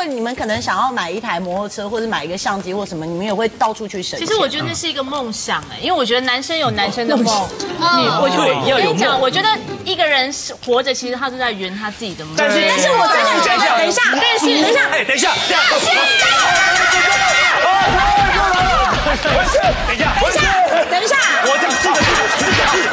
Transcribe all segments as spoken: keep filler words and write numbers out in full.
你们可能想要买一台摩托车，或者买一个相机或什么，你们也会到处去省钱。 其实我觉得那是一个梦想哎，因为我觉得男生有男生的梦，女我就要有跟你讲，我觉得一个人活着，其实他是在圆他自己的梦。 但是但是我真的觉得，等一下， 但是等一下， 哎，等一下，等一下，等一下， 等一下，等一下， 我讲四个字，四个字，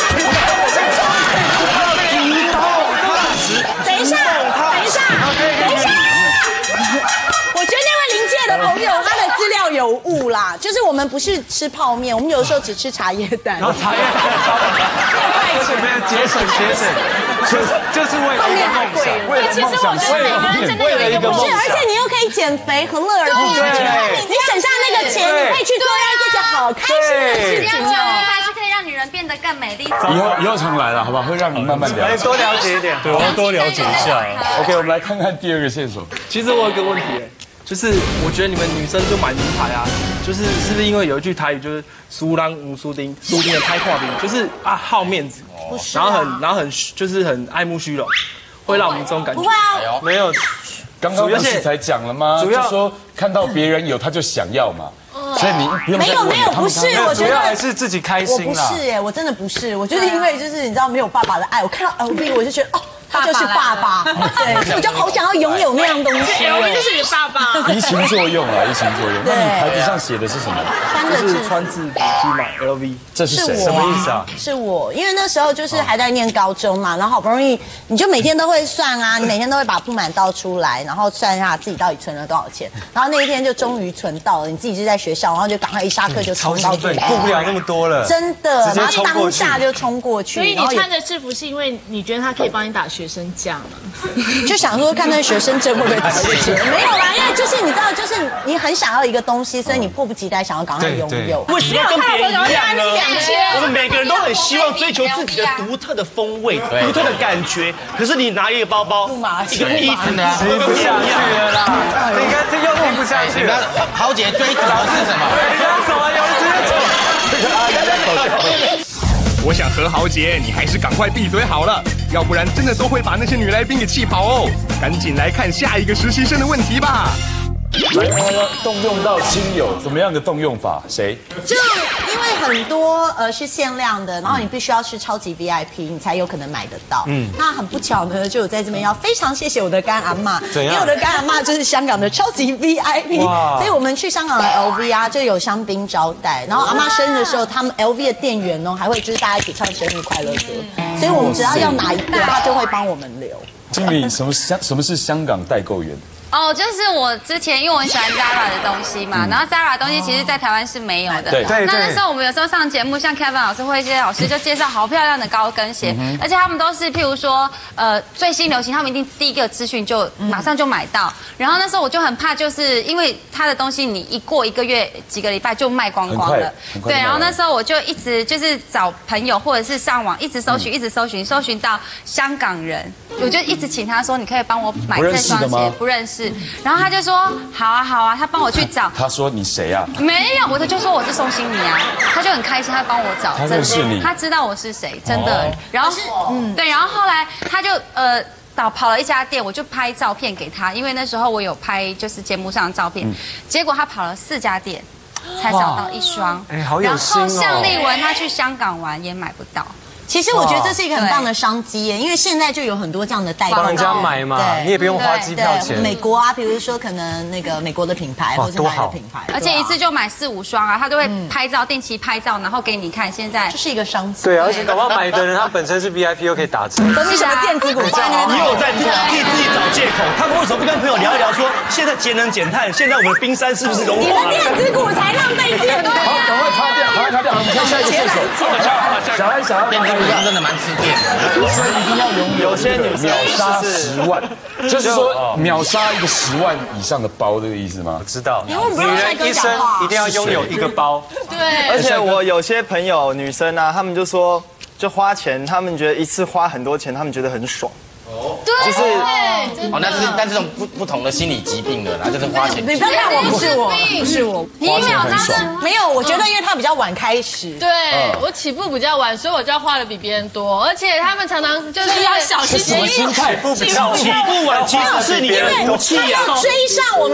等一下，等一下，等一下。我觉得那位临界的朋友，他的资料有误啦，就是我们不是吃泡面，我们有时候只吃茶叶蛋。 然后茶叶蛋，而且没有节省节省，就是就是为了一个梦想，为了其实我觉得每个人真的有一个梦不是， 想， 而且你又可以减肥，何乐而不为？你省下那个钱，你可以去做让自己好开心的事情哦。 还是可以让女人变得更美丽。 以后以后常来了，好吧？会让你慢慢了解， 多了解一点。 对，我要多了解一下。OK， 我们来看看第二个线索。 其实我有一个问题，就是我觉得你们女生就买名牌啊，就是是不是因为有一句台语就是“苏郎无苏丁，苏丁的拍跨兵”，就是啊好面子，然后很然后很就是很爱慕虚荣，会让我们这种感觉。 不会啊， 没有， 刚刚不是才讲了吗？ 主要就说看到别人有他就想要嘛，所以你不用没有没有，不是，我觉主要还得。 是自己开我不心啦。 是哎，我真的不是，我就是因为就是你知道没有爸爸的爱，我看到 L V 我就觉得哦，他就是爸爸，对，所以我就好想要拥有那样东西。 L V 就是你爸爸。 移情作用啊，移情作用。那你牌子上写的是什么？ 三个字就是穿制服去买 L V。 这是谁？ 是我什么意思？ 思啊？ 是我，因为那时候就是还在念高中嘛，然后好不容易你就每天都会算啊，你每天都会把铺满倒出来，然后算一下自己到底存了多少钱，然后那一天就终于存到了，你自己就在学校，然后就赶快一下课就冲到对， 去， 顾不了那么多了。 真的， 直接然后当冲过去下就冲过去， 所以你然后也穿着制服是因为你觉得他可以帮你打学生架吗？ 就想说看那学生证会不会打得起来，没有啦，因为就是你知道，就是你很想要一个东西，所以你迫不及待想要赶快拥有。 为什么要跟别人一样呢？我们每个人都很希望追求自己的独特的风味、独特的感觉。可是你拿一个包包、一个衣服， 听不下去了啦！这应该这又听不下去了。 豪姐追求的是什么？ 不要走啊，有人直接走。 我想和豪杰，你还是赶快闭嘴好了，要不然真的都会把那些女来宾给气跑哦。赶紧来看下一个实习生的问题吧。 来看看动用到亲友怎么样的动用法？谁？ 就因为很多呃是限量的，然后你必须要是超级 V I P， 你才有可能买得到。嗯，那很不巧呢，就我在这边要非常谢谢我的干阿嬷，因为我的干阿嬷就是香港的超级 V I P， 所以我们去香港的 L V 啊就有香槟招待，然后阿嬷生日的时候，他们 L V 的店员哦还会就是大家一起唱生日快乐歌，所以我们只要要哪一个，他就会帮我们留。 经理，什么香什么是香港代购员？ 哦，就是我之前因为我很喜欢 Zara 的东西嘛，然后 Zara 的东西其实在台湾是没有的。 对对那那时候我们有时候上节目，像 Kevin 老师或一些老师就介绍好漂亮的高跟鞋，而且他们都是譬如说呃最新流行，他们一定第一个资讯就马上就买到。然后那时候我就很怕，就是因为他的东西你一过一个月几个礼拜就卖光光了。对，然后那时候我就一直就是找朋友或者是上网一直搜寻，一直搜寻，搜寻到香港人，我就一直请他说你可以帮我买这双鞋，不认识。然后他就说好啊好啊，他帮我去找。 他说你谁啊？ 没有，我就说我是宋欣妮啊，他就很开心，他帮我找。 他认识你， 他知道我是谁，真的。然后嗯对，然后后来他就呃跑跑了一家店，我就拍照片给他，因为那时候我有拍就是节目上的照片，结果他跑了四家店才找到一双。 哎，好有心哦。 然后向丽文他去香港玩也买不到。 其实我觉得这是一个很棒的商机耶，因为现在就有很多这样的代购， 帮人家买嘛，你也不用花机票钱。 美国啊，比如说可能那个美国的品牌或者哪的品牌， 而且一次就买四五双啊，他都会拍照，定期拍照，然后给你看。现在这是一个商机。 对，而且搞不好买的人他本身是 V I P 又可以打折。 都是什么电子股？ 你有在替自己找借口？他们为什么不跟朋友聊一聊，说现在节能减碳，现在我们的冰山是不是融化了？ 你的电子股才浪费电。 好，赶快擦掉，赶快擦掉。我们看下一个线索。小安，小安， 电子股是真的蛮吃电的， 所以一定要拥有有些女生秒杀十万，就是说秒杀一个十万以上的包，这个意思吗？ 知道， 女人一生一定要拥有一个包。 对， 而且我有些朋友女生啊，她们就说，就花钱，她们觉得一次花很多钱，她们觉得很爽。 对， 就是哦，那是但这种不不同的心理疾病的啦，就是花钱。 你不要看我，不是我，不是我， 你秒杀没有，我觉得因为他比较晚开始， 对我起步比较晚，所以我就要花的比别人多，而且他们常常就是要小心翼翼。 心态不比较起步晚，其实是你的福气啊。 追上我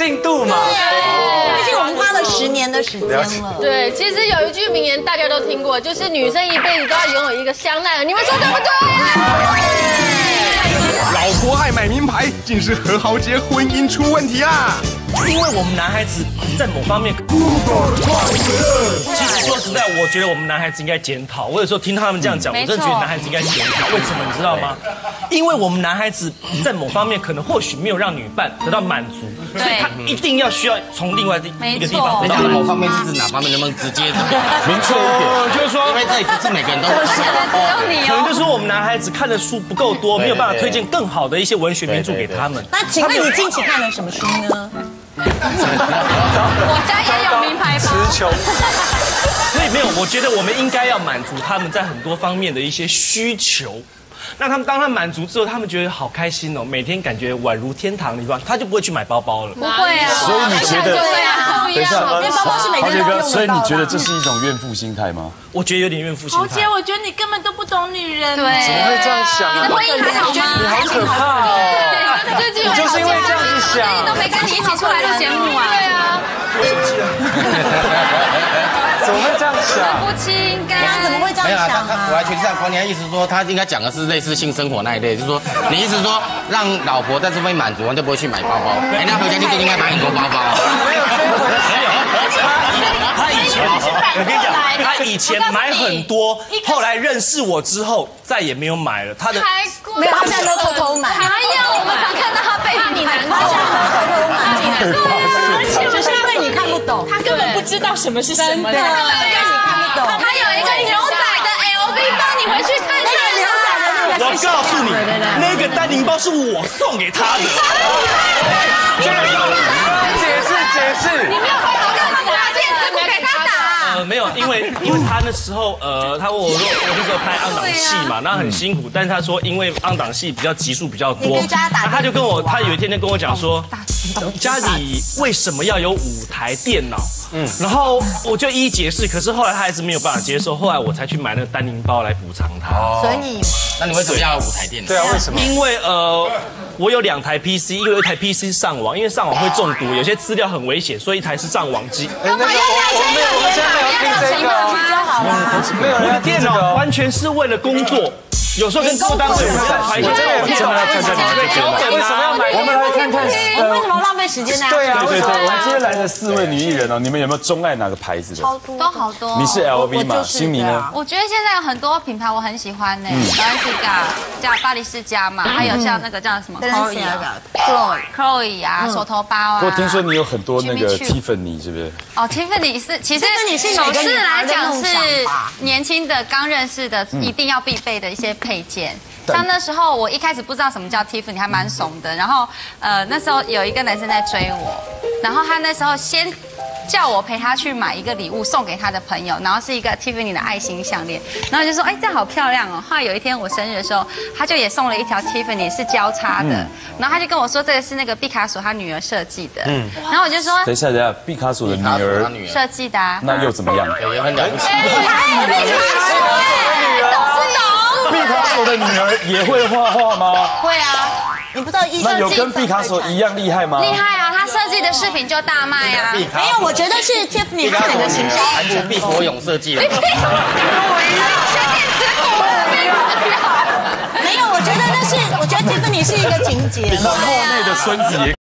进度嘛。 毕竟我们花了十年的时间了。 对，其实有一句名言大家都听过，就是女生一辈子都要拥有一个香奈儿，你们说对不对？ 老婆爱买名牌，竟是何豪杰婚姻出问题啦！ 因为我们男孩子在某方面，其实说实在，我觉得我们男孩子应该检讨。我有时候听他们这样讲，我真的觉得男孩子应该检讨。为什么你知道吗？因为我们男孩子在某方面可能或许没有让女伴得到满足，所以他一定要需要从另外一个地方得到。 某方面是指哪方面？能不能直接明确一点？ 就是说， 因为这里不是每个人都会只有你可能就是说我们男孩子看的书不够多，没有办法推荐更好的一些文学名著给他们。 那请问你近期看了什么书呢？ 我家也有名牌包。 词穷。所以没有，我觉得我们应该要满足他们在很多方面的一些需求。那他们当他满足之后，他们觉得好开心哦，每天感觉宛如天堂一般，他就不会去买包包了。 不会啊， 所以你觉得？ 对啊，不一样， 因为包包是每天都要用的。 所以你觉得这是一种怨妇心态吗？ 我觉得有点怨妇心态。 豪杰，我觉得你根本都不懂女人。 对， 怎么会这样想啊？ 你的婚姻还好吗？ 你好可怕哦！ 最近你就是因为这样子想， 最近都没跟你一起出来录节目啊。 对啊， 我生气了。 怎么会这样想？ 夫妻应该怎么会这没有啊， 样想啊？ 他他我还觉得这样观念，意思是说他应该讲的是类似性生活那一类，就是说你意思说让老婆在这方面满足，就不会去买包包。哎，那回家就应该买很多包包。 没有，他以前我跟你讲，他以前买很多，后来认识我之后再也没有买了。他的没有，他现在都偷偷买。 还要我们常看到他被你难过， 他现在都偷偷买。只是因为你看不懂， 他根本不知道什么是什么。 对，因为你看不懂。 他有一个牛仔的 L V 包，你回去看看。 牛仔的那个， 我告诉你，那个丹宁包是我送给他的。 解释解释。 你没有回头干嘛？拿电子鼓给他打。 呃，没有，因为因为他那时候呃，他问我说，我那时候拍昂档戏嘛，那很辛苦，但是他说因为昂档戏比较集数比较多，他就跟我，他有一天就跟我讲说，家里为什么要有五台电脑？嗯，然后我就一一解释，可是后来他还是没有办法接受，后来我才去买那个丹宁包来补偿他。 所以， 那你为什么要有五台电脑？ 对啊，为什么？ 因为呃，我有两台 P C， 因为有一台 P C 上网，因为上网会中毒，有些资料很危险，所以一台是上网机。 哎，那个我我没有，我现在没有听这个，没有人要电脑完全是为了工作。有时候跟负担会有排我真的有听到在这里， 为什么要买？ 我们来看看， 我们为什么浪费时间呢？ 对啊，对对对，我们今天来的四位女艺人哦，你们有没有钟爱哪个牌子的？ 超多， 都好多。 你是 L V 嘛？心妮呢？ 我觉得现在有很多品牌我很喜欢呢 ，Balenciaga 叫巴黎世家嘛，还有像那个叫什么 Chloe Chloe 啊，手头包啊。 我听说你有很多那个 Tiffany 是不是？ 哦 Tiffany 是，其实首饰来讲是年轻的刚认识的一定要必备的一些配件。像那时候我一开始不知道什么叫 Tiffany， 还蛮怂的。然后呃那时候有一个男生在追我，然后他那时候先叫我陪他去买一个礼物送给他的朋友，然后是一个 Tiffany 的爱心项链，然后就说哎这样好漂亮哦。后来有一天我生日的时候，他就也送了一条 Tiffany 是交叉的，嗯、然后他就跟我说这个是那个毕卡索他女儿设计的，嗯，然后我就说等一下等一下，毕卡索的女儿设计的、啊， 那又怎么样？ 也很了不起。 毕卡索的女儿也会画画吗？ 会啊， 你不知道艺术那有跟毕卡索一样厉害吗？ 厉害啊，他设计的饰品就大卖啊。 没有，我觉得是 Tiffany 他们的形象。 韩国毕国勇设计的。 没有，我觉得那是，我觉得 Tiffany 是一个情节。 莫内的孙子也。